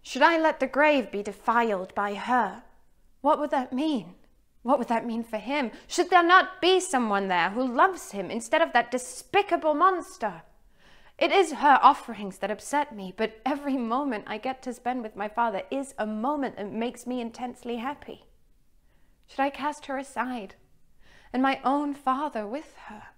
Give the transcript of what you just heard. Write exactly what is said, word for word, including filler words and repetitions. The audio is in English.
Should I let the grave be defiled by her? What would that mean? What would that mean for him? Should there not be someone there who loves him instead of that despicable monster? It is her offerings that upset me, but every moment I get to spend with my father is a moment that makes me intensely happy. Should I cast her aside, and my own father with her?